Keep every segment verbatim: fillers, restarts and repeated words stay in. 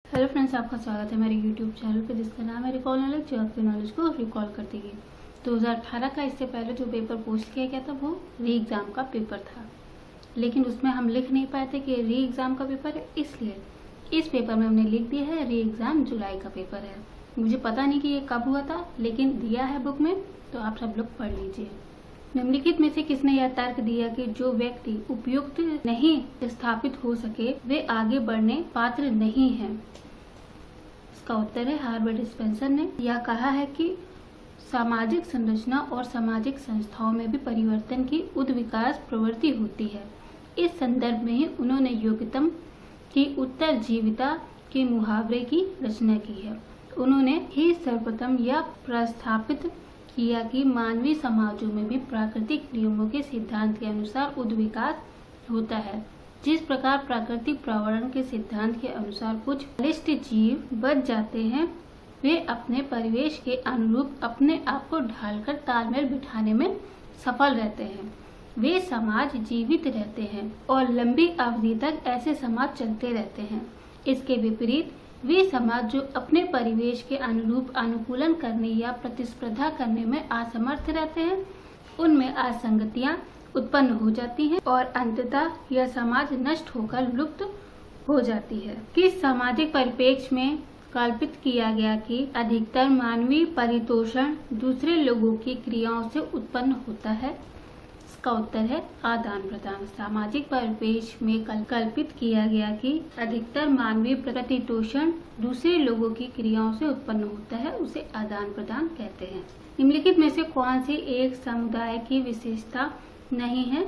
Hello friends, आपका स्वागत है मेरे यूट्यूब चैनल पे जिसका नाम है रिकॉल नॉलेज, जो आपकी नॉलेज को रिकॉल कर देगी। दो हज़ार अठारह का इससे पहले जो पेपर पोस्ट किया गया था वो री एग्ज़ाम का पेपर था, लेकिन उसमें हम लिख नहीं पाए थे कि री एग्ज़ाम का पेपर है, इसलिए इस पेपर में हमने लिख दिया है री एग्ज़ाम जुलाई का पेपर है। मुझे पता नहीं कि ये कब हुआ था, लेकिन दिया है बुक में, तो आप सब लोग पढ़ लीजिए। निम्नलिखित में से किसने यह तर्क दिया कि जो व्यक्ति उपयुक्त नहीं स्थापित हो सके वे आगे बढ़ने पात्र नहीं हैं? इसका उत्तर है हार्वर्ड स्पेंसर ने। यह कहा है कि सामाजिक संरचना और सामाजिक संस्थाओं में भी परिवर्तन की उद्विकास प्रवृत्ति होती है। इस संदर्भ में ही उन्होंने योग्यतम की उत्तरजीविता के मुहावरे की रचना की है। उन्होंने ही सर्वप्रथम यह प्रस्थापित किया कि मानवीय समाजों में भी प्राकृतिक नियमों के सिद्धांत के अनुसार उद्विकास होता है। जिस प्रकार प्राकृतिक प्रावरण के सिद्धांत के अनुसार कुछ बलिष्ठ जीव बच जाते हैं, वे अपने परिवेश के अनुरूप अपने आप को ढालकर तालमेल बिठाने में सफल रहते हैं। वे समाज जीवित रहते हैं और लंबी अवधि तक ऐसे समाज चलते रहते हैं। इसके विपरीत वे समाज जो अपने परिवेश के अनुरूप अनुकूलन करने या प्रतिस्पर्धा करने में असमर्थ रहते हैं, उनमें असंगतियां उत्पन्न हो जाती हैं और अंततः यह समाज नष्ट होकर लुप्त हो जाती है। किस सामाजिक परिप्रेक्ष्य में कल्पित किया गया कि अधिकतर मानवीय परितोषण दूसरे लोगों की क्रियाओं से उत्पन्न होता है? इसका उत्तर है आदान प्रदान। सामाजिक परिवेश में कल्पित किया गया कि अधिकतर मानवीय प्रतितोषण दूसरे लोगों की क्रियाओं से उत्पन्न होता है, उसे आदान प्रदान कहते हैं। निम्नलिखित में से कौन सी एक समुदाय की विशेषता नहीं है?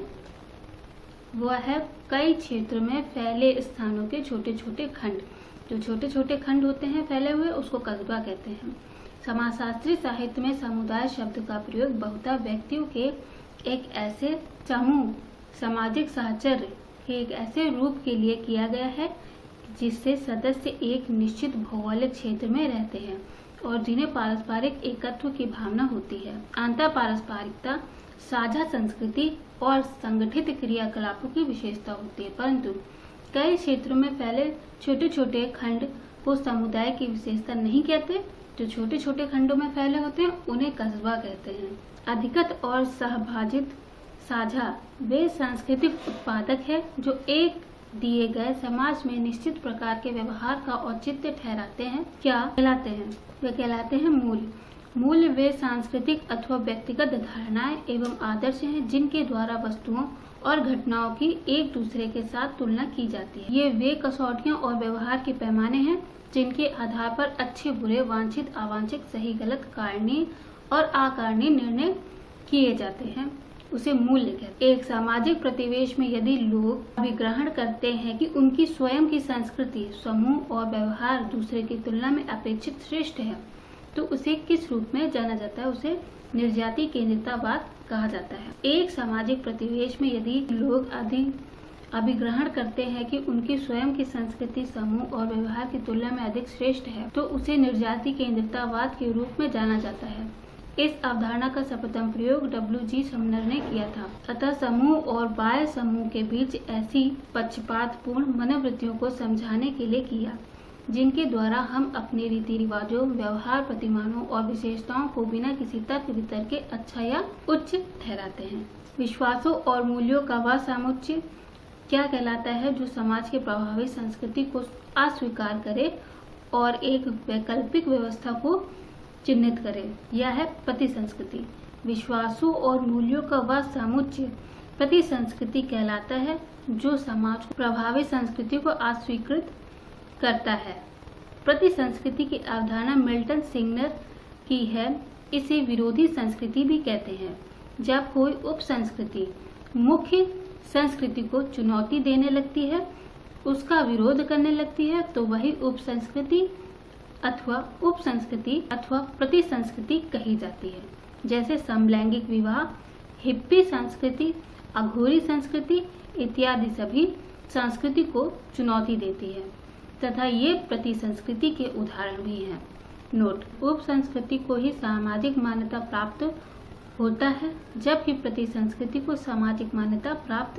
वह है कई क्षेत्रों में फैले स्थानों के छोटे छोटे खंड। जो छोटे छोटे खंड होते हैं फैले हुए, उसको कस्बा कहते हैं। समाजशास्त्री साहित्य में समुदाय शब्द का प्रयोग बहुधा व्यक्तियों के एक ऐसे समूह, सामाजिक साहचर्य के एक ऐसे रूप के लिए किया गया है जिससे सदस्य एक निश्चित भौगोलिक क्षेत्र में रहते हैं और जिन्हें पारस्परिक एकत्व की भावना होती है। अंतर पारस्परिकता साझा संस्कृति और संगठित क्रियाकलापों की विशेषता होती है, परंतु कई क्षेत्रों में फैले छोटे छोटे खंड को समुदाय की विशेषता नहीं कहते। जो छोटे छोटे खंडों में फैले होते हैं उन्हें कस्बा कहते हैं। अधिगत और सहभाजित साझा वे सांस्कृतिक उत्पादक है जो एक दिए गए समाज में निश्चित प्रकार के व्यवहार का औचित्य ठहराते हैं। क्या कहलाते हैं? वे कहलाते हैं मूल्य। मूल्य वे सांस्कृतिक अथवा व्यक्तिगत धारणाएं एवं आदर्श हैं जिनके द्वारा वस्तुओं और घटनाओं की एक दूसरे के साथ तुलना की जाती है। ये वे कसौटियां और व्यवहार के पैमाने हैं जिनके आधार पर अच्छे बुरे, वांछित अवांछित, सही गलत, कारणीय और अकारणीय निर्णय किए जाते हैं, उसे मूल्य कहते हैं। एक सामाजिक प्रतिवेश में यदि लोग अभिग्रहण करते हैं कि उनकी स्वयं की संस्कृति, समूह और व्यवहार दूसरे की तुलना में अपेक्षित श्रेष्ठ है, तो उसे किस रूप में जाना जाता है? उसे निर्जाति केंद्रितवाद कहा जाता है। एक सामाजिक प्रतिवेश में यदि लोग अधिक अभिग्रहण करते हैं कि उनकी स्वयं की संस्कृति, समूह और व्यवहार की तुलना में अधिक श्रेष्ठ है, तो उसे निर्जाति केंद्रितवाद के रूप में जाना जाता है। इस अवधारणा का सर्वप्रथम प्रयोग डब्ल्यू जी समनर ने किया था। अतः समूह और बाह्य समूह के बीच ऐसी पक्षपातपूर्ण मनोवृत्तियों को समझाने के लिए किया जिनके द्वारा हम अपने रीति रिवाजों, व्यवहार, प्रतिमानों और विशेषताओं को बिना किसी तर्क वितर्क के अच्छा या उच्च ठहराते हैं। विश्वासों और मूल्यों का वह समुच्चय क्या कहलाता है जो समाज के प्रभावी संस्कृति को अस्वीकार करे और एक वैकल्पिक व्यवस्था को चिन्हित करे? यह है प्रति संस्कृति। विश्वासों और मूल्यों का वह समुच्चय प्रति संस्कृति कहलाता है जो समाज को प्रभावी संस्कृति को अस्वीकृत करता है। प्रति संस्कृति की अवधारणा मिल्टन सिग्नर की है। इसे विरोधी संस्कृति भी कहते हैं। जब कोई उप संस्कृति मुख्य संस्कृति को चुनौती देने लगती है, उसका विरोध करने लगती है, तो वही उप संस्कृति अथवा उप संस्कृति अथवा प्रति संस्कृति कही जाती है। जैसे समलैंगिक विवाह, हिप्पी संस्कृति, अघोरी संस्कृति इत्यादि सभी संस्कृति को चुनौती देती है तथा ये प्रति संस्कृति के उदाहरण भी हैं। नोट: उप संस्कृति को ही सामाजिक मान्यता प्राप्त होता है, जबकि प्रति संस्कृति को सामाजिक मान्यता प्राप्त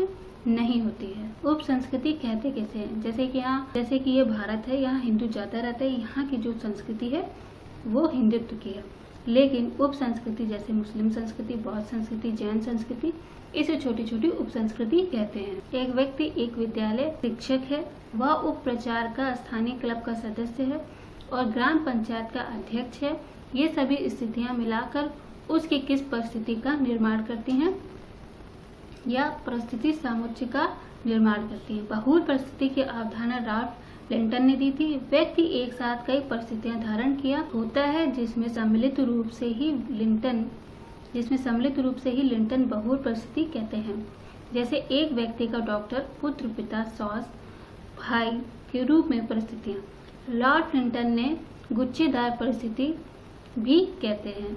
नहीं होती है। उप संस्कृति कहते कैसे हैं? जैसे कि यहाँ जैसे कि ये भारत है, यहाँ हिंदू ज्यादा रहता है, यहाँ की जो संस्कृति है वो हिंदुत्व की है। लेकिन उप संस्कृति जैसे मुस्लिम संस्कृति, बौद्ध संस्कृति, जैन संस्कृति, इसे छोटी छोटी उप संस्कृति कहते हैं। एक व्यक्ति एक विद्यालय शिक्षक है, वह उप प्रचार का स्थानीय क्लब का सदस्य है और ग्राम पंचायत का अध्यक्ष है। ये सभी स्थितियां मिलाकर उसकी किस परिस्थिति का निर्माण करती हैं या परिस्थिति समुच्चय का निर्माण करती है। बहुल परिस्थिति की अवधारणा राल्फ लिंटन ने दी थी। व्यक्ति एक साथ कई परिस्थितियां धारण किया होता है जिसमें सम्मिलित रूप से ही लिंटन जिसमें सम्मिलित रूप से ही लिंटन बहुल परिस्थिति कहते हैं। जैसे एक व्यक्ति का डॉक्टर, पुत्र, पिता, सॉस, भाई के रूप में परिस्थितियां। लॉर्ड लिंटन ने गुच्छेदार परिस्थिति भी कहते हैं।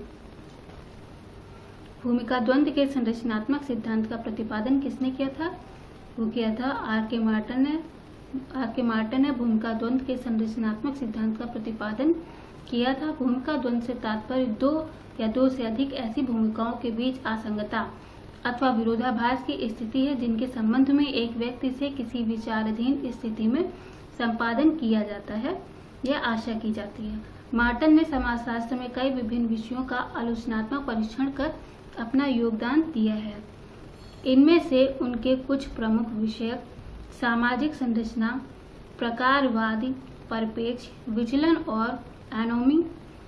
भूमिका द्वंद्व के संरचनात्मक सिद्धांत का प्रतिपादन किसने किया था? वो किया था आर के मार्टन ने। आर के मार्टन ने भूमिका द्वंद्व के संरचनात्मक सिद्धांत का प्रतिपादन किया था। भूमिका द्वंद्व से तात्पर्य दो या दो से अधिक ऐसी भूमिकाओं के बीच असंगता अथवा विरोधाभास की स्थिति है जिनके संबंध में एक व्यक्ति से किसी विचाराधीन स्थिति में संपादन किया जाता है या आशा की जाती है। मार्टन ने समाजशास्त्र में कई विभिन्न विषयों का आलोचनात्मक परीक्षण कर अपना योगदान दिया है। इनमें से उनके कुछ प्रमुख विषय सामाजिक संरचना, प्रकारवादी परिप्रेक्ष्य, विचलन और एनोमी,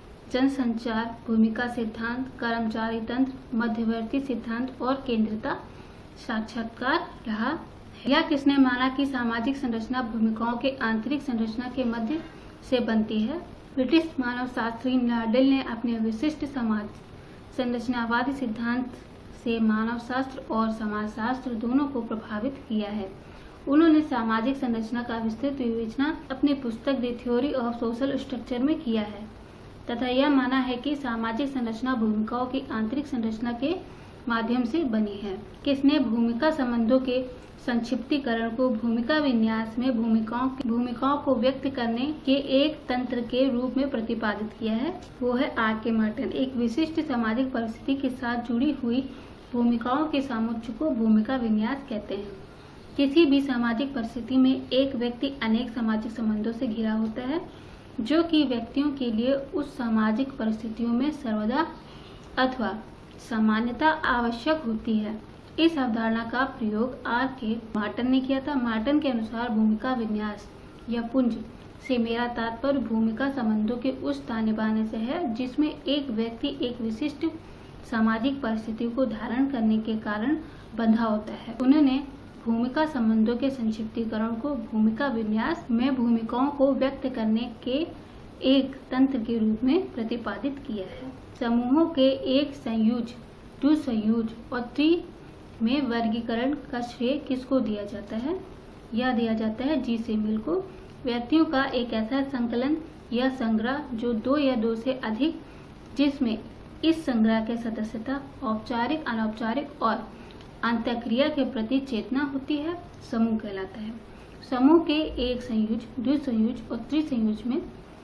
जनसंचार, भूमिका सिद्धांत, कर्मचारी तंत्र, मध्यवर्ती सिद्धांत और केंद्रिता साक्षात्कार रहा है। यह किसने माना कि सामाजिक संरचना भूमिकाओं के आंतरिक संरचना के मध्य से बनती है? ब्रिटिश मानवशास्त्री नार्डल ने अपने विशिष्ट समाज संरचनावादी सिद्धांत से मानवशास्त्र और समाजशास्त्र दोनों को प्रभावित किया है। उन्होंने सामाजिक संरचना का विस्तृत विवेचना अपनी पुस्तक the theory of social structure में किया है तथा यह माना है कि सामाजिक संरचना भूमिकाओं की आंतरिक संरचना के माध्यम से बनी है। किसने भूमिका संबंधों के संक्षिप्तीकरण को भूमिका विन्यास में भूमिकाओं भूमिकाओं को व्यक्त करने के एक तंत्र के रूप में प्रतिपादित किया है? वो है आर के मार्टन। एक विशिष्ट सामाजिक परिस्थिति के साथ जुड़ी हुई भूमिकाओं के समुच्चय को भूमिका विन्यास कहते हैं। किसी भी सामाजिक परिस्थिति में एक व्यक्ति अनेक सामाजिक संबंधों से घिरा होता है जो कि व्यक्तियों के लिए उस सामाजिक परिस्थितियों में सर्वदा अथवा सामान्यता आवश्यक होती है। इस अवधारणा का प्रयोग आर के मार्टन ने किया था। मार्टन के अनुसार भूमिका विन्यास या पुंज से मेरा तात्पर्य भूमिका संबंधों के उस ताने बाने से है जिसमें एक व्यक्ति एक विशिष्ट सामाजिक परिस्थिति को धारण करने के कारण बंधा होता है। उन्होंने भूमिका संबंधों के संक्षिप्तीकरण को भूमिका विन्यास में भूमिकाओं को व्यक्त करने के एक तंत्र के रूप में प्रतिपादित किया है। समूहों के एक संयुज, दो संयुज और त्रि में वर्गीकरण का श्रेय किसको दिया जाता है? यह दिया जाता है जी से मिल को। व्यक्तियों का एक ऐसा संकलन या संग्रह जो दो या दो से अधिक, जिसमें इस संग्रह के सदस्यता औपचारिक, अनौपचारिक और अंतःक्रिया के प्रति चेतना होती है, समूह कहलाता है। समूह के एक संयुज, द्विसंयुज और त्रिसंयुज में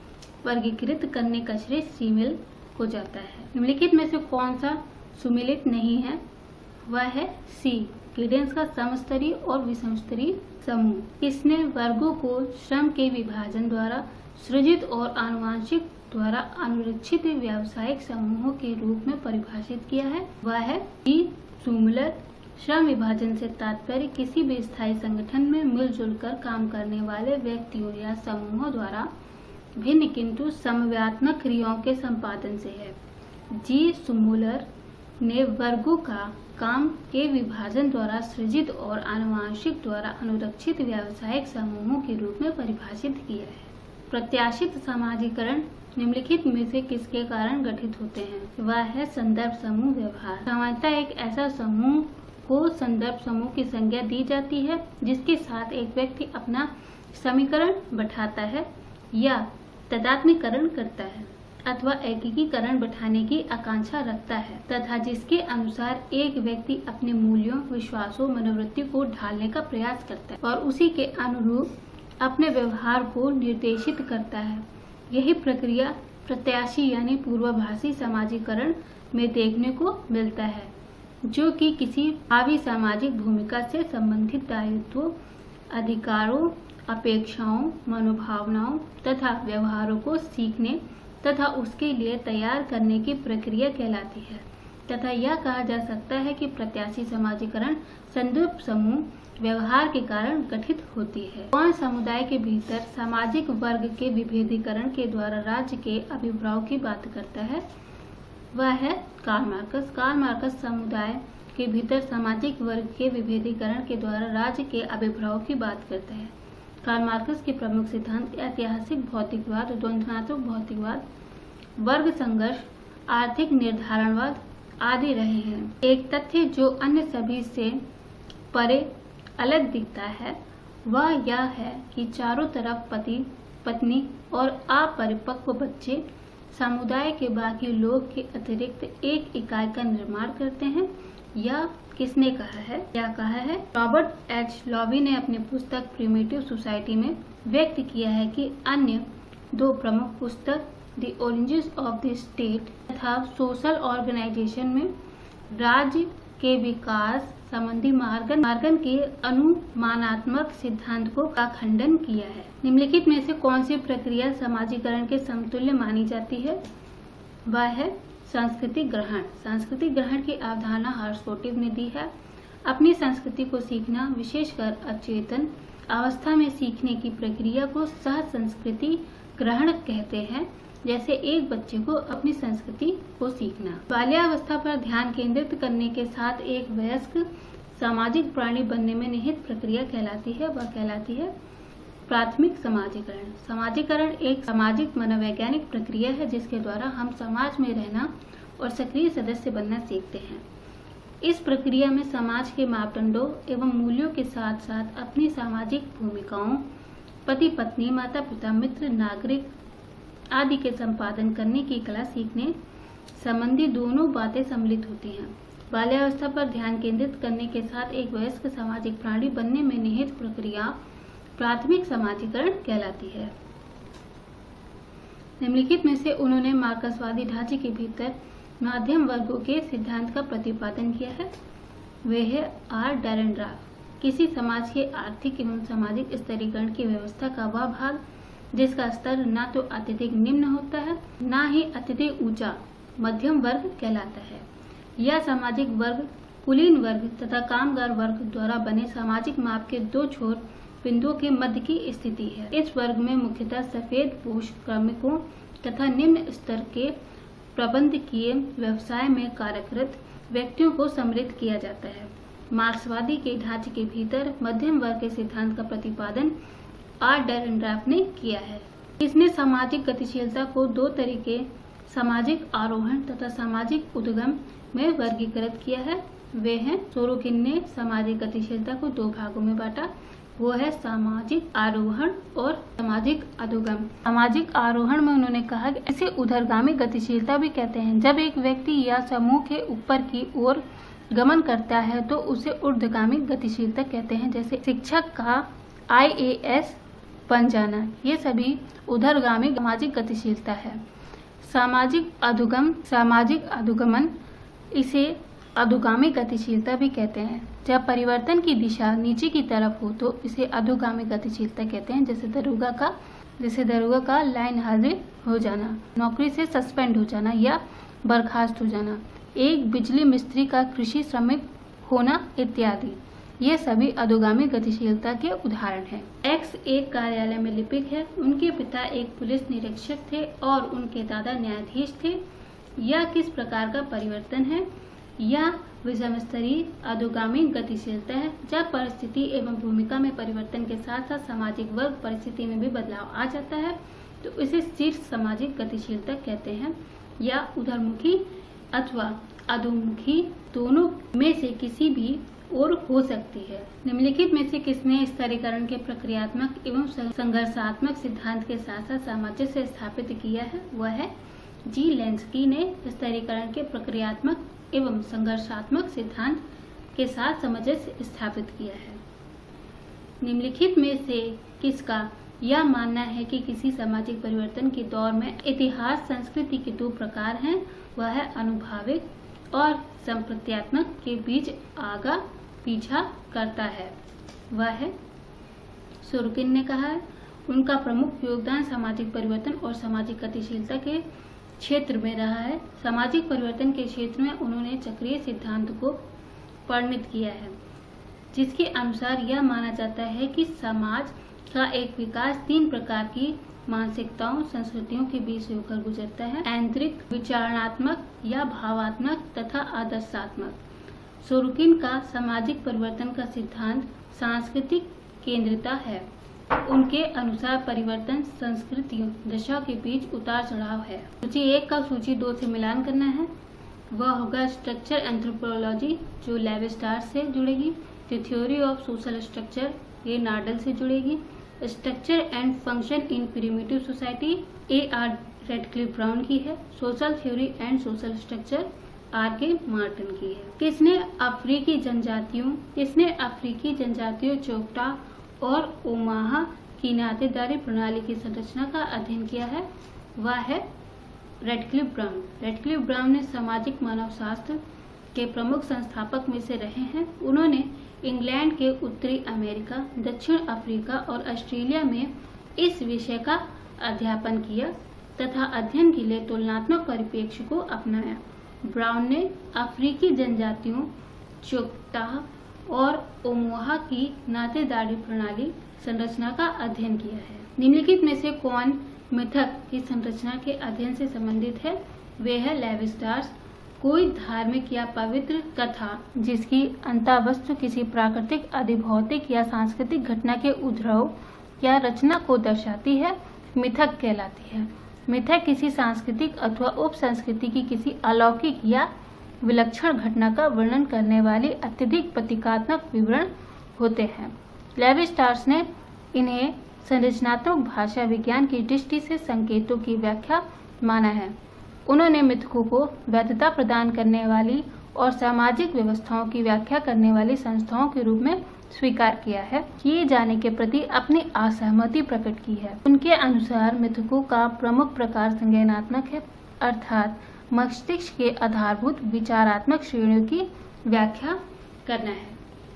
वर्गीकृत करने का श्रेय सीमिल को जाता है। निम्नलिखित में से कौन सा सुमिलित नहीं है? वह है सी, गिडेंस का समस्तरीय और विषमस्तरीय समूह। इसने वर्गों को श्रम के विभाजन द्वारा सृजित और आनुवांशिक द्वारा अनुरक्षित व्यावसायिक समूहों के रूप में परिभाषित किया है। वह है डी सुमुलर। श्रम विभाजन से तात्पर्य किसी भी स्थायी संगठन में मिलजुल कर काम करने वाले व्यक्तियों या समूहों द्वारा भिन्न किंतु समव्यात्मक क्रियाओं के संपादन से है। जी सुमुलर ने वर्गों का काम के विभाजन द्वारा सृजित और आनुवांशिक द्वारा अनुरक्षित व्यावसायिक समूहों के रूप में परिभाषित किया है। प्रत्याशित समाजीकरण निम्नलिखित में से किसके कारण गठित होते हैं? वह है संदर्भ समूह व्यवहार। सामान्यतः एक ऐसा समूह को संदर्भ समूह की संज्ञा दी जाती है जिसके साथ एक व्यक्ति अपना समीकरण बैठाता है या तदात्मीकरण करता है अथवा एकीकरण बैठाने की आकांक्षा रखता है तथा जिसके अनुसार एक व्यक्ति अपने मूल्यों, विश्वासों, मनोवृत्ति को ढालने का प्रयास करता है और उसी के अनुरूप अपने व्यवहार को निर्देशित करता है। यही प्रक्रिया प्रत्याशी यानी पूर्वाभासी समाजीकरण में देखने को मिलता है। जो कि किसी भावी सामाजिक भूमिका से संबंधित दायित्वों, अधिकारों, अपेक्षाओं, मनोभावनाओं तथा व्यवहारों को सीखने तथा उसके लिए तैयार करने की प्रक्रिया कहलाती है। तथा यह कहा जा सकता है कि प्रत्याशी समाजीकरण संदर्भ समूह व्यवहार के कारण गठित होती है। कौन समुदाय के भीतर सामाजिक वर्ग के विभेदीकरण के द्वारा राज्य के आविर्भाव की बात करता है, वह है कार्ल मार्क्स। कार्ल मार्क्स समुदाय के भीतर सामाजिक वर्ग के विभेदीकरण के द्वारा राज्य के आविर्भाव की बात करता है। कार्ल मार्क्स के प्रमुख सिद्धांत ऐतिहासिक भौतिकवाद, द्वंद्वात्मक भौतिकवाद, वर्ग संघर्ष, आर्थिक निर्धारणवाद आदि रहे हैं। एक तथ्य जो अन्य सभी से परे अलग दिखता है वह यह है कि चारों तरफ पति, पत्नी और अपरिपक्व बच्चे समुदाय के बाकी लोग के अतिरिक्त एक इकाई का निर्माण करते हैं। यह किसने कहा है? क्या कहा है? रॉबर्ट एच लॉवी ने अपनी पुस्तक प्रिमिटिव सोसाइटी में व्यक्त किया है कि अन्य दो प्रमुख पुस्तक the origins of the state तथा सोशल ऑर्गेनाइजेशन में राज्य के विकास संबंधी मार्गन मार्गन के अनुमानात्मक सिद्धांतों का खंडन किया है। निम्नलिखित में से कौन सी प्रक्रिया समाजीकरण के समतुल्य मानी जाती है? वह है सांस्कृतिक ग्रहण। सांस्कृतिक ग्रहण की अवधारणा हर्स्कोटिव ने दी है। अपनी संस्कृति को सीखना, विशेषकर अचेतन अवस्था में सीखने की प्रक्रिया को सह संस्कृति ग्रहण कहते हैं, जैसे एक बच्चे को अपनी संस्कृति को सीखना। बाल्यावस्था पर ध्यान केंद्रित करने के साथ एक वयस्क सामाजिक प्राणी बनने में निहित प्रक्रिया कहलाती है, वह कहलाती है प्राथमिक समाजीकरण। समाजीकरण एक सामाजिक मनोवैज्ञानिक प्रक्रिया है जिसके द्वारा हम समाज में रहना और सक्रिय सदस्य बनना सीखते हैं। इस प्रक्रिया में समाज के मापदंडों एवं मूल्यों के साथ साथ अपनी सामाजिक भूमिकाओं, पति पत्नी, माता पिता, मित्र, नागरिक आदि के संपादन करने की कला सीखने संबंधी दोनों बातें सम्मिलित होती हैं। बाल्यावस्था पर ध्यान केंद्रित करने के साथ एक वयस्क सामाजिक प्राणी बनने में निहित प्रक्रिया प्राथमिक समाजीकरण कहलाती है। निम्नलिखित में से उन्होंने मार्क्सवादी ढांचे के भीतर मध्यम वर्गों के सिद्धांत का प्रतिपादन किया है। वे है आर डेरेनग्राफ। किसी समाज के आर्थिक एवं सामाजिक स्तरीकरण की व्यवस्था का वह भाग जिसका स्तर न तो अत्यधिक निम्न होता है न ही अत्यधिक ऊंचा मध्यम वर्ग कहलाता है। यह सामाजिक वर्ग कुलीन वर्ग तथा कामगार वर्ग द्वारा बने सामाजिक माप के दो छोर बिंदुओं के मध्य की स्थिति है। इस वर्ग में मुख्यतः सफेद पोष कार्मिकों तथा निम्न स्तर के प्रबंधकीय व्यवसाय में कार्यरत व्यक्तियों को सम्मिलित किया जाता है। मार्क्सवादी के ढांचे के भीतर मध्यम वर्ग के सिद्धांत का प्रतिपादन आर डेरेनग्राफ ने किया है। इसने सामाजिक गतिशीलता को दो तरीके सामाजिक आरोहण तथा सामाजिक उद्गम में वर्गीकृत किया है। वे हैं सोरोकिन ने सामाजिक गतिशीलता को दो भागों में बांटा, वो है सामाजिक आरोहण और सामाजिक अधोगम। सामाजिक आरोहण में उन्होंने कहा कि इसे उधरगामी गतिशीलता भी कहते हैं। जब एक व्यक्ति या समूह के ऊपर की ओर गमन करता है तो उसे ऊर्ध्वगामी गतिशीलता कहते हैं, जैसे शिक्षक का आई ए एस बन जाना। ये सभी उधरगामी सामाजिक गतिशीलता है। सामाजिक अधोगम सामाजिक अधोगमन इसे अधोगामी गतिशीलता भी कहते हैं। जब परिवर्तन की दिशा नीचे की तरफ हो तो इसे अधोगामी गतिशीलता कहते हैं, जैसे दरोगा का जैसे दरोगा का लाइन हाजिर हो जाना, नौकरी से सस्पेंड हो जाना या बर्खास्त हो जाना, एक बिजली मिस्त्री का कृषि श्रमिक होना इत्यादि। ये सभी अधोगामी गतिशीलता के उदाहरण हैं। एक्स एक कार्यालय में लिपिक है। उनके पिता एक पुलिस निरीक्षक थे और उनके दादा न्यायाधीश थे। यह किस प्रकार का परिवर्तन है? यह विषम स्तरीय अधोगामी गतिशीलता है। जब परिस्थिति एवं भूमिका में परिवर्तन के साथ साथ सामाजिक वर्ग परिस्थिति में भी बदलाव आ जाता है तो इसे शीर्ष सामाजिक गतिशीलता कहते हैं, या उधरमुखी अथवा अधोमुखी दोनों में से किसी भी और हो सकती है। निम्नलिखित में से किसने स्तरीकरण के प्रक्रियात्मक एवं संघर्षात्मक सिद्धांत के साथ साथ सामंजस्य स्थापित किया है? वह है जी लेंस्की ने स्तरीकरण के प्रक्रियात्मक एवं संघर्षात्मक सिद्धांत के साथ सामंजस्य स्थापित किया है। निम्नलिखित में से किसका यह मानना है कि किसी सामाजिक परिवर्तन के दौर में इतिहास संस्कृति के दो प्रकार हैं? वह है अनुभाविक और संप्रत्यात्मक के बीच आगा पीछा करता है। वह है सोरोकिन ने कहा है उनका प्रमुख योगदान सामाजिक परिवर्तन और सामाजिक गतिशीलता के क्षेत्र में रहा है। सामाजिक परिवर्तन के क्षेत्र में उन्होंने चक्रीय सिद्धांत को परिणत किया है, जिसके अनुसार यह माना जाता है कि समाज का एक विकास तीन प्रकार की मानसिकताओं संस्कृतियों के बीच होकर गुजरता है, आंतरिक, विचारणात्मक या भावात्मक तथा आदर्शात्मक। सोरोकिन का सामाजिक परिवर्तन का सिद्धांत सांस्कृतिक केंद्रिता है। उनके अनुसार परिवर्तन संस्कृतियों दशा के बीच उतार चढ़ाव है। सूची एक का सूची दो से मिलान करना है। वह होगा स्ट्रक्चर एंथ्रोपोलॉजी जो लेवी-स्ट्रास से जुड़ेगी। The theory of social structure ये नाडल से जुड़ेगी। Structure and function in primitive society A R Radcliffe Brown की है। Social theory and social structure R K Martin की है। किसने अफ्रीकी जनजातियों किसने अफ्रीकी जनजातियों चोकटा और ओमाहा की नातेदारी प्रणाली की संरचना का अध्ययन किया है? वह है रेडक्लिफ ब्राउन। रेडक्लिफ ब्राउन ने सामाजिक मानवशास्त्र के प्रमुख संस्थापक में से रहे हैं। उन्होंने इंग्लैंड के उत्तरी अमेरिका, दक्षिण अफ्रीका और ऑस्ट्रेलिया में इस विषय का अध्यापन किया तथा अध्ययन के लिए तुलनात्मक परिप्रेक्ष्य को अपनाया। ब्राउन ने अफ्रीकी जनजातियों चोकटा और ओमोहा की नातेदारी प्रणाली संरचना का अध्ययन किया है। निम्नलिखित में से कौन मिथक की संरचना के अध्ययन से संबंधित है? वे है लेवी-स्ट्रास। कोई धार्मिक या पवित्र कथा जिसकी अंतःवस्तु किसी प्राकृतिक, अधिभौतिक या सांस्कृतिक घटना के उद्भव या रचना को दर्शाती है, मिथक कहलाती है। मिथक किसी सांस्कृतिक अथवा उप संस्कृति की किसी अलौकिक या विलक्षण घटना का वर्णन करने वाली अत्यधिक प्रतीकात्मक विवरण होते हैं। लेवी-स्ट्रास ने इन्हें संरचनात्मक भाषा विज्ञान की दृष्टि से संकेतों की व्याख्या माना है। उन्होंने मिथकों को वैधता प्रदान करने वाली और सामाजिक व्यवस्थाओं की व्याख्या करने वाली संस्थाओं के रूप में स्वीकार किया है, किए जाने के प्रति अपनी असहमति प्रकट की है। उनके अनुसार मिथकों का प्रमुख प्रकार संज्ञानात्मक है, अर्थात मस्तिष्क के आधारभूत विचारात्मक श्रेणियों की व्याख्या करना है।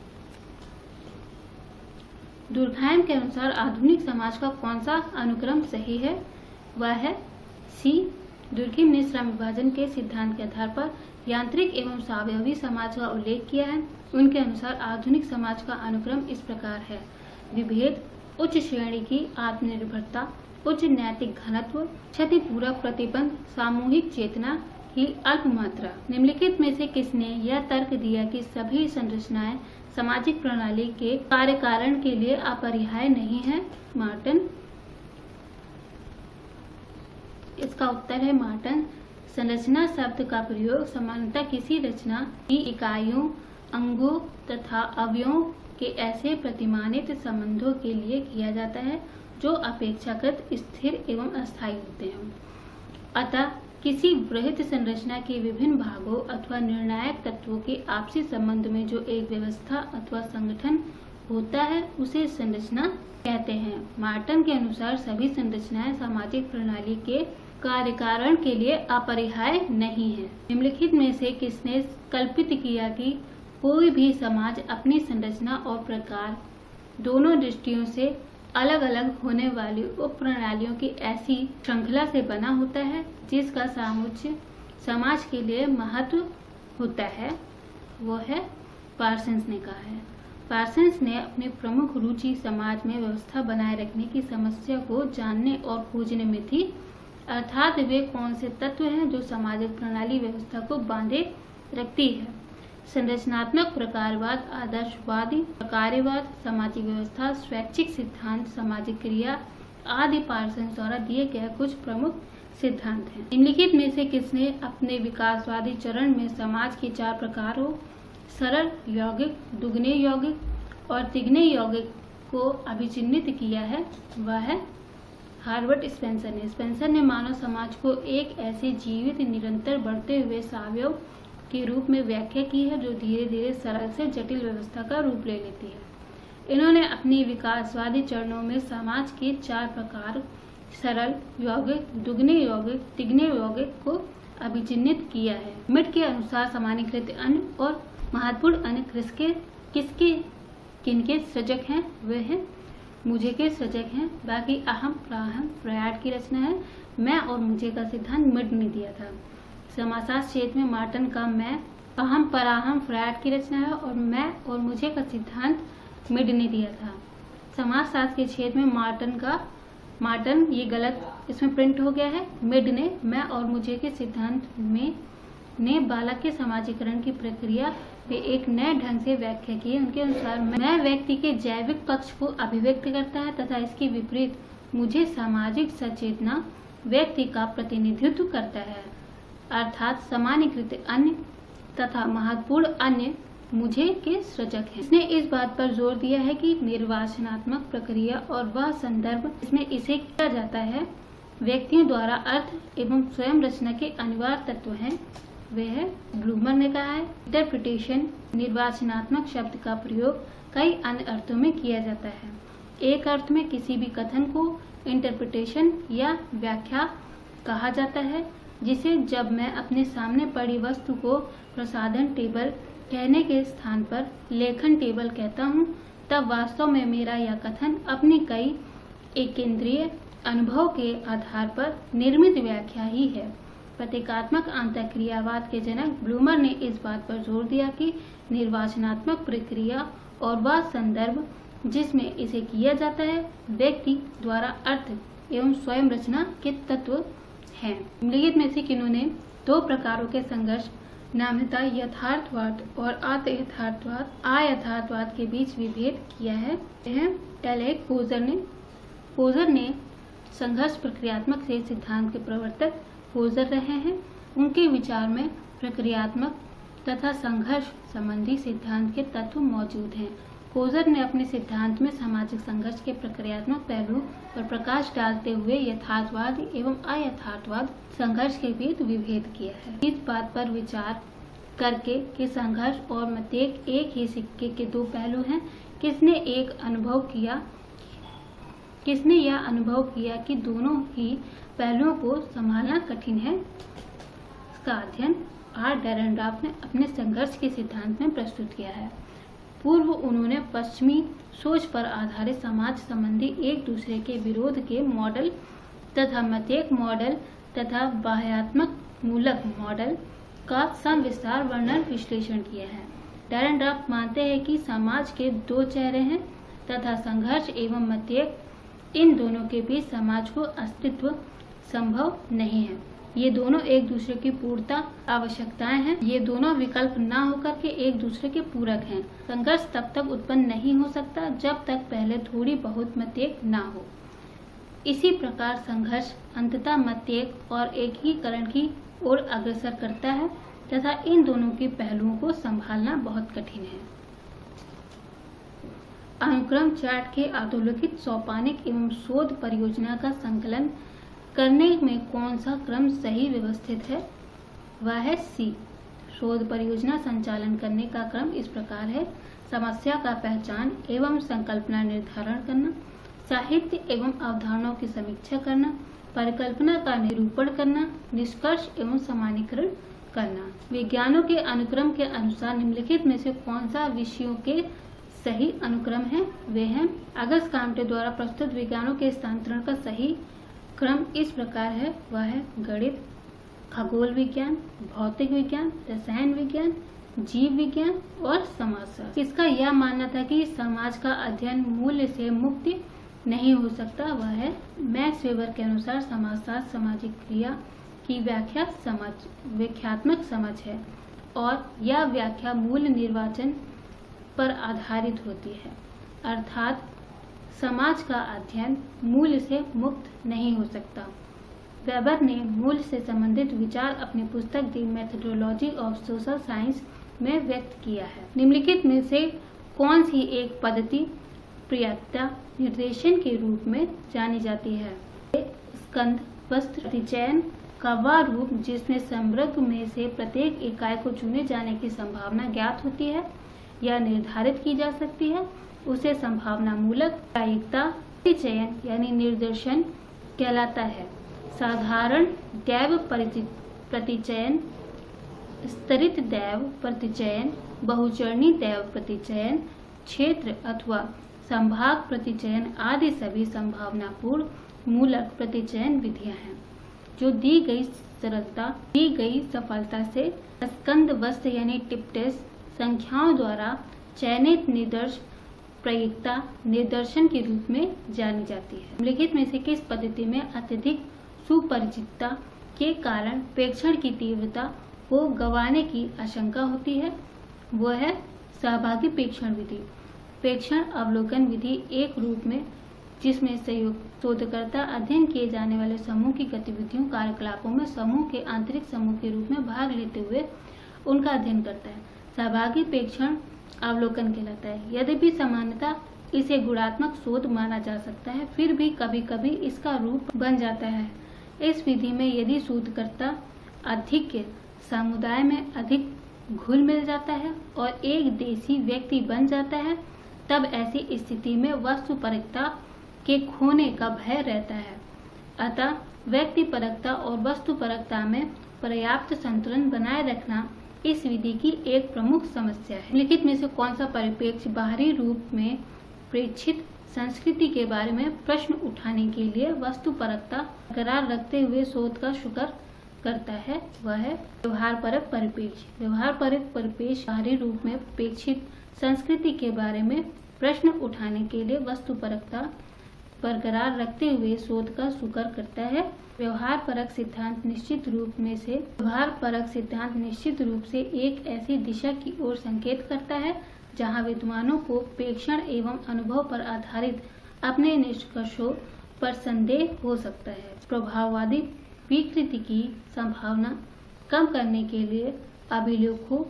दुर्खाइम के अनुसार आधुनिक समाज का कौन सा अनुक्रम सही है? वह है सी। दुर्खाइम ने श्रम विभाजन के सिद्धांत के आधार पर यांत्रिक एवं स्वावयवी समाज का उल्लेख किया है। उनके अनुसार आधुनिक समाज का अनुक्रम इस प्रकार है: विभेद, उच्च श्रेणी की आत्मनिर्भरता, उच्च नैतिक घनत्व, क्षतिपूरक प्रतिबंध, सामूहिक चेतना की अल्प मात्रा। निम्नलिखित में से किसने यह तर्क दिया कि सभी संरचनाएं सामाजिक प्रणाली के कार्य कारण के लिए अपरिहार्य नहीं है? मार्टिन। इसका उत्तर है मार्टिन। संरचना शब्द का प्रयोग सामान्यतः किसी रचना की इकाइयों, अंगों तथा अवयवों के ऐसे प्रतिमानित संबंधों के लिए किया जाता है जो अपेक्षाकृत स्थिर एवं अस्थायी होते हैं। अतः किसी वृहत संरचना के विभिन्न भागों अथवा निर्णायक तत्वों के आपसी संबंध में जो एक व्यवस्था अथवा संगठन होता है उसे संरचना कहते हैं। मार्टिन के अनुसार सभी संरचनाएं सामाजिक प्रणाली के कार्य कारण के लिए अपरिहार्य नहीं है। निम्नलिखित में से किसने कल्पित किया कि कोई भी समाज अपनी संरचना और प्रकार दोनों दृष्टियों से अलग अलग होने वाली उप प्रणालियों की ऐसी श्रृंखला से बना होता है जिसका सामुच्य समाज के लिए महत्व होता है? वो है पार्सन्स ने कहा है। पार्सन्स ने अपनी प्रमुख रुचि समाज में व्यवस्था बनाए रखने की समस्या को जानने और खोजने में थी, अर्थात वे कौन से तत्व हैं जो सामाजिक प्रणाली व्यवस्था को बांधे रखती है। संरचनात्मक प्रकारवाद, आदर्शवादी प्रकारवाद, सामाजिक व्यवस्था, स्वैच्छिक सिद्धांत, सामाजिक क्रिया आदि पार्सन्स द्वारा दिए गए कुछ प्रमुख सिद्धांत हैं। निम्नलिखित में से किसने अपने विकासवादी चरण में समाज के चार प्रकारों सरल, यौगिक, दुगने यौगिक और तिगने यौगिक को अभिचिन्हित किया है? वह है हार्वर्ड स्पेंसर ने। स्पेंसर ने मानव समाज को एक ऐसे जीवित निरंतर बढ़ते हुए सावयव के रूप में व्याख्या की है जो धीरे धीरे सरल से जटिल व्यवस्था का रूप ले लेती है। इन्होंने अपनी विकासवादी चरणों में समाज के चार प्रकार सरल, यौगिक, दुगने यौगिक, तिगने यौगिक को अभिचिन्हित किया है। मिट के अनुसार सामान्यीकृत अन्य और महत्वपूर्ण अन्य किसके किसके किनके सृजक हैं? वे हैं मुझे के सृजक हैं। बाकी अहम प्राहम फ्रायड की रचना है। मैं और मुझे का सिद्धांत मिट ने दिया था। समाजशास्त्र क्षेत्र में मार्टन का मैं अहम पराहम फ्रायड की रचना है और मैं और मुझे का सिद्धांत मिड ने दिया था। समाजशास्त्र के क्षेत्र में मार्टन का मार्टन ये गलत इसमें प्रिंट हो गया है। मिड ने मैं और मुझे के सिद्धांत में ने बालक के समाजीकरण की प्रक्रिया में एक नए ढंग से व्याख्या की है। उनके अनुसार मैं व्यक्ति के जैविक पक्ष को अभिव्यक्त करता है तथा इसके विपरीत मुझे सामाजिक सचेतना व्यक्ति का प्रतिनिधित्व करता है, अर्थात सामान्यीकृत अन्य तथा महत्वपूर्ण अन्य मुझे के सृजक हैं। इसने इस बात पर जोर दिया है कि निर्वाचनात्मक प्रक्रिया और वह संदर्भ इसमें इसे किया जाता है व्यक्तियों द्वारा अर्थ एवं स्वयं रचना के अनिवार्य तत्व हैं। वे है ब्लूमर ने कहा है इंटरप्रिटेशन निर्वाचनात्मक शब्द का प्रयोग कई अन्य अर्थों में किया जाता है। एक अर्थ में किसी भी कथन को इंटरप्रिटेशन या व्याख्या कहा जाता है, जिसे जब मैं अपने सामने पड़ी वस्तु को प्रसाधन टेबल कहने के स्थान पर लेखन टेबल कहता हूँ, तब वास्तव में मेरा यह कथन अपनी कई एक केंद्रीय अनुभव के आधार पर निर्मित व्याख्या ही है। प्रतीकात्मक अंतःक्रियावाद के जनक ब्लूमर ने इस बात पर जोर दिया कि निर्वाचनात्मक प्रक्रिया और वह संदर्भ जिसमें इसे किया जाता है व्यक्ति द्वारा अर्थ एवं स्वयं रचना के तत्व हैं। निम्नलिखित में से किन्होंने दो प्रकारों के संघर्ष नामतः यथार्थवाद और अयथार्थवाद अयथार्थवाद के बीच विभेद किया है। एलेक पोजर ने पोजर ने संघर्ष प्रक्रियात्मक से सिद्धांत के प्रवर्तक पोजर रहे हैं। उनके विचार में प्रक्रियात्मक तथा संघर्ष संबंधी सिद्धांत के तत्व मौजूद हैं। पोजर ने अपने सिद्धांत में सामाजिक संघर्ष के प्रक्रियात्मक पहलू पर प्रकाश डालते हुए यथार्थवाद एवं अयथार्थवाद संघर्ष के बीच विभेद किया है। इस बात पर विचार करके कि संघर्ष और मतेक एक ही सिक्के के दो पहलू हैं, किसने एक अनुभव किया किसने यह अनुभव किया कि दोनों ही पहलुओं को संभालना कठिन है, इसका अध्ययन आर डेरेनडार्फ ने अपने संघर्ष के सिद्धांत में प्रस्तुत किया है। पूर्व उन्होंने पश्चिमी सोच पर आधारित समाज संबंधी एक दूसरे के विरोध के मॉडल तथा मतेक मॉडल तथा बाह्यात्मक मूलक मॉडल का सविस्तार वर्णन विश्लेषण किया है। डेरेनडार्फ मानते हैं कि समाज के दो चेहरे हैं तथा संघर्ष एवं मतेक इन दोनों के बीच समाज को अस्तित्व संभव नहीं है। ये दोनों एक दूसरे की पूर्णता आवश्यकताएं हैं। ये दोनों विकल्प ना होकर के एक दूसरे के पूरक हैं। संघर्ष तब तक उत्पन्न नहीं हो सकता जब तक पहले थोड़ी बहुत मतेक ना हो। इसी प्रकार संघर्ष अंततः मतेक और एकीकरण की ओर अग्रसर करता है तथा इन दोनों के पहलुओं को संभालना बहुत कठिन है। अनुक्रम चार्ट के अधोलिखित सोपानिक एवं शोध परियोजना का संकलन करने में कौन सा क्रम सही व्यवस्थित है? वह है सी। शोध परियोजना संचालन करने का क्रम इस प्रकार है: समस्या का पहचान एवं संकल्पना निर्धारण करना, साहित्य एवं अवधारणाओं की समीक्षा करना, परिकल्पना का निरूपण करना, निष्कर्ष एवं सामान्यीकरण करना। विज्ञानों के अनुक्रम के अनुसार निम्नलिखित में से कौन सा विषयों के सही अनुक्रम है? वे हैं अगस्त काम्टे द्वारा प्रस्तुत विज्ञानों के स्थानांतरण का सही क्रम इस प्रकार है। वह है गणित, खगोल विज्ञान, भौतिक विज्ञान, रसायन विज्ञान, जीव विज्ञान और समाजशास्त्र। इसका यह मानना था कि समाज का अध्ययन मूल्य से मुक्त नहीं हो सकता। वह है मैक्स वेबर के अनुसार समाजशास्त्र सामाजिक क्रिया की व्याख्या समझ व्याख्यात्मक समझ है और यह व्याख्या मूल्य निर्वाचन पर आधारित होती है, अर्थात समाज का अध्ययन मूल्य से मुक्त नहीं हो सकता। वेबर ने मूल्य से संबंधित विचार अपनी पुस्तक the methodology of social science में व्यक्त किया है। निम्नलिखित में से कौन सी एक पद्धति प्रियता निर्देशन के रूप में जानी जाती है? स्कंद वस्त्र अधिचयन का वह रूप जिसमें समग्र में से प्रत्येक इकाई को चुने जाने की संभावना ज्ञात होती है या निर्धारित की जा सकती है, उसे संभावना मूलक प्रायिकता चयन यानी निर्देशन कहलाता है। साधारण दैव प्रतिचयन, स्तरित दैव प्रतिचयन, बहुचरणीय दैव प्रतिचयन, क्षेत्र अथवा संभाग प्रतिचयन आदि सभी संभावनापूर्ण मूलक प्रतिचयन विधियां हैं जो दी गई सरलता दी गई सफलता से स्कंदवस्त यानी टिप टेस्ट संख्याओं द्वारा चयनित निर्देश प्रायिकता निर्दर्शन के रूप में जानी जाती है। निम्नलिखित में से किस पद्धति में अत्यधिक सुपरिचितता के कारण प्रेक्षण की तीव्रता को गंवाने की आशंका होती है? वह है सहभागी प्रेक्षण विधि। प्रेक्षण अवलोकन विधि एक रूप में जिसमें संयुक्त शोधकर्ता अध्ययन किए जाने वाले समूह की गतिविधियों कार्यकलापों में समूह के आंतरिक समूह के रूप में भाग लेते हुए उनका अध्ययन करता है। सहभागी प्रेक्षण अवलोकन कहलाता है। यद्यपि सामान्यतः इसे गुणात्मक शोध माना जा सकता है, फिर भी कभी कभी इसका रूप बन जाता है। इस विधि में यदि शोधकर्ता अधिक के समुदाय में अधिक घुल मिल जाता है और एक देशी व्यक्ति बन जाता है, तब ऐसी स्थिति में वस्तुपरकता के खोने का भय रहता है। अतः व्यक्तिपरकता और वस्तुपरकता में पर्याप्त संतुलन बनाए रखना इस विधि की एक प्रमुख समस्या है। लिखित में से कौन सा परिप्रेक्ष्य बाहरी रूप में प्रेक्षित संस्कृति के बारे में प्रश्न उठाने के लिए वस्तुपरकता बरकरार रखते हुए शोध का शुक्र करता है? वह है व्यवहारपरक परिप्रेक्ष्य। व्यवहारपरक परिप्रेक्ष्य बाहरी रूप में प्रेक्षित संस्कृति के बारे में प्रश्न उठाने के लिए वस्तुपरकता बरकरार रखते हुए शोध का शुक्र करता है। व्यवहार परक सिद्धांत निश्चित रूप में से व्यवहार परक सिद्धांत निश्चित रूप से एक ऐसी दिशा की ओर संकेत करता है जहां विद्वानों को प्रेक्षण एवं अनुभव पर आधारित अपने निष्कर्षों पर संदेह हो सकता है। प्रभाववादी विकृति की संभावना कम करने के लिए अभिलेखों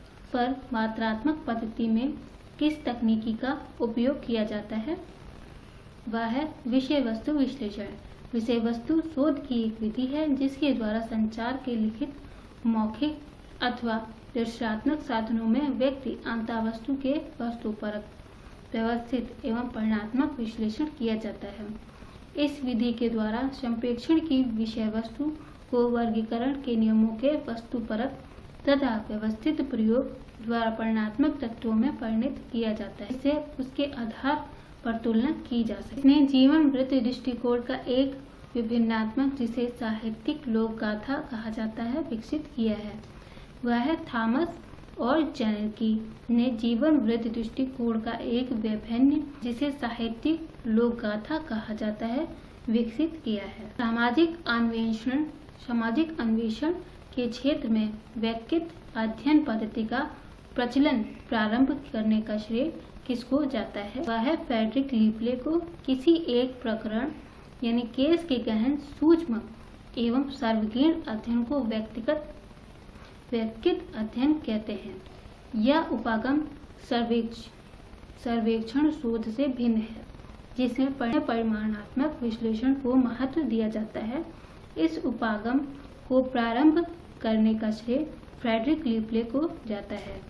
पर मात्रात्मक पद्धति में किस तकनीकी का उपयोग किया जाता है? वह है विषय वस्तु विश्लेषण। विषय वस्तु शोध की एक विधि है जिसके द्वारा संचार के लिखित, मौखिक अथवा दृश्यात्मक साधनों में व्यक्ति अंतःवस्तु के वस्तुपरक, व्यवस्थित एवं परिणात्मक विश्लेषण किया जाता है। इस विधि के द्वारा संप्रेक्षण की विषय वस्तु को वर्गीकरण के नियमों के वस्तुपरक तथा व्यवस्थित प्रयोग द्वारा परिणात्मक तत्वों में परिणत किया जाता है, इससे उसके आधार पर तुलना की जा सकती है। इसने जीवन वृत्त दृष्टिकोण का एक विभिन्नात्मक, जिसे साहित्यिक लोक गाथा कहा जाता है, विकसित किया है। वह है थॉमस और जैनकी ने जीवन वृत्त दृष्टिकोण का एक विभिन्न, जिसे साहित्यिक लोक गाथा कहा जाता है, विकसित किया है। सामाजिक अन्वेषण सामाजिक अन्वेषण के क्षेत्र में व्यक्तिगत अध्ययन पद्धति का प्रचलन प्रारंभ करने का श्रेय किसको जाता है? वह है फ्रेडरिक लीपले को। किसी एक प्रकरण यानी केस के गहन, सूक्ष्म एवं सार्वजनिक अध्ययन को व्यक्तिगत व्यक्तिगत अध्ययन कहते हैं। यह उपागम सर्वेक्षण शोध से भिन्न है, जिसमें परिमाणात्मक विश्लेषण को महत्व दिया जाता है। इस उपागम को प्रारंभ करने का श्रेय फ्रेडरिक लीपले को जाता है।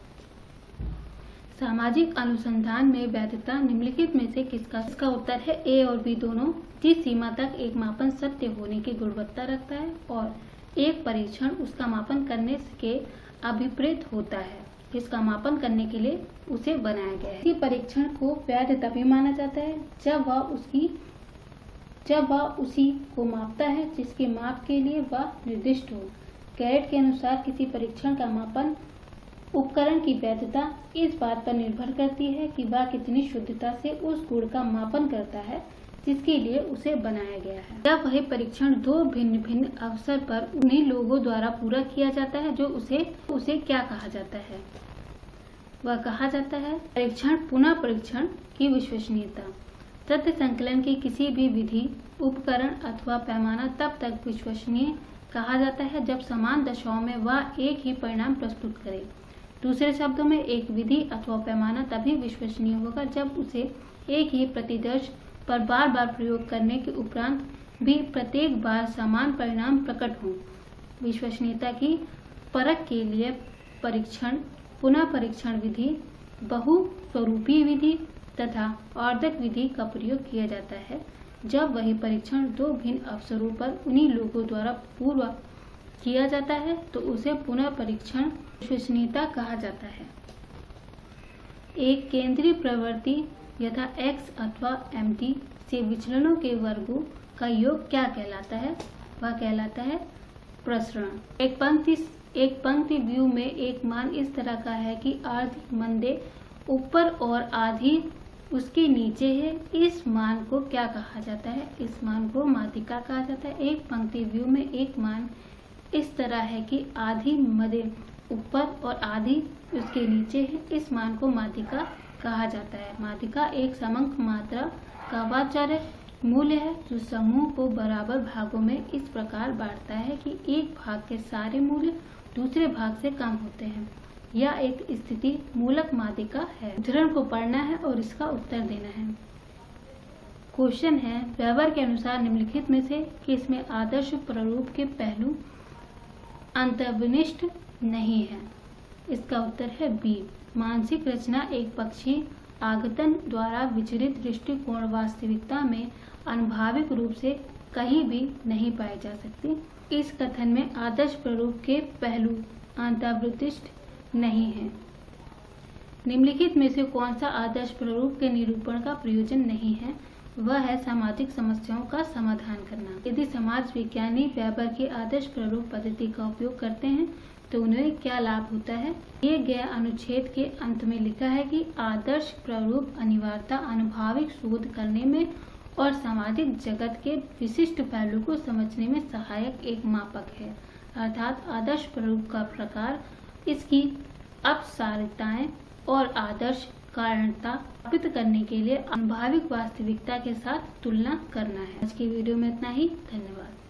सामाजिक अनुसंधान में वैधता निम्नलिखित में से किसका? इसका उत्तर है ए और बी दोनों। जिस सीमा तक एक मापन सत्य होने की गुणवत्ता रखता है और एक परीक्षण उसका मापन करने के अभिप्रेत होता है, इसका मापन करने के लिए उसे बनाया गया है। इसी परीक्षण को वैध तभी माना जाता है जब वह उसकी जब वह उसी को मापता है जिसके माप के लिए वह निर्दिष्ट हो। कैरेट के अनुसार किसी परीक्षण का मापन उपकरण की वैधता इस बात पर निर्भर करती है कि वह कितनी शुद्धता से उस गुण का मापन करता है जिसके लिए उसे बनाया गया है। जब वही परीक्षण दो भिन्न भिन्न अवसर पर उन्हीं लोगों द्वारा पूरा किया जाता है जो उसे उसे क्या कहा जाता है? वह कहा जाता है परीक्षण पुनः परीक्षण की विश्वसनीयता। तथ्य संकलन की किसी भी विधि, उपकरण अथवा पैमाना तब तक विश्वसनीय कहा जाता है जब समान दशाओं में वह एक ही परिणाम प्रस्तुत करे। दूसरे शब्दों में, एक विधि अथवा पैमाना तभी विश्वसनीय होगा जब उसे एक ही प्रतिदर्श पर बार बार प्रयोग करने के उपरांत भी प्रत्येक बार समान परिणाम प्रकट हो। विश्वसनीयता की परख के लिए परीक्षण, पुनः परीक्षण विधि, बहुस्वरूपीय विधि तथा आवर्धक विधि का प्रयोग किया जाता है जब वही परीक्षण दो भिन्न अवसरों पर उन्हीं लोगों द्वारा पूर्व किया जाता है तो उसे पुनः परीक्षण विश्वसनीयता कहा जाता है। एक केंद्रीय प्रवृत्ति यथा x अथवा mt से विचलनों के वर्गों का योग क्या कहलाता है? वह कहलाता है प्रसरण। एक पंक्ति एक पंक्ति व्यू में एक मान इस तरह का है कि आधी मंदे ऊपर और आधी उसके नीचे है। इस मान को क्या कहा जाता है? इस मान को माध्यिका कहा जाता है। एक पंक्ति व्यू में एक मान इस तरह है कि आधी मदे ऊपर और आधी उसके नीचे है। इस मान को माध्यिका कहा जाता है। माध्यिका एक समंक मात्रा का वाचार्य मूल्य है जो समूह को बराबर भागों में इस प्रकार बांटता है कि एक भाग के सारे मूल्य दूसरे भाग से कम होते हैं। यह एक स्थिति मूलक माध्यिका है। उदाहरण को पढ़ना है और इसका उत्तर देना है। क्वेश्चन है, वेबर के अनुसार निम्नलिखित में से किस में आदर्श प्रारूप के पहलू अंतर्निष्ठ नहीं है? इसका उत्तर है बी। मानसिक रचना एक पक्षी आगतन द्वारा विचलित दृष्टिकोण वास्तविकता में अनुभाविक रूप से कहीं भी नहीं पाई जा सकती। इस कथन में आदर्श प्रारूप के पहलू अंतर्निष्ठ नहीं है। निम्नलिखित में से कौन सा आदर्श प्रारूप के निरूपण का प्रयोजन नहीं है? वह है सामाजिक समस्याओं का समाधान करना। यदि समाज विज्ञानी वेबर की आदर्श प्रारूप पद्धति का उपयोग करते हैं तो उन्हें क्या लाभ होता है? दिए गए अनुच्छेद के अंत में लिखा है कि आदर्श प्रारूप अनिवार्यता अनुभाविक शोध करने में और सामाजिक जगत के विशिष्ट पहलू को समझने में सहायक एक मापक है। अर्थात आदर्श प्रारूप का प्रकार इसकी अपसारिताएं और आदर्श कारणता स्थापित करने के लिए अनुभाविक वास्तविकता के साथ तुलना करना है। आज की वीडियो में इतना ही। धन्यवाद।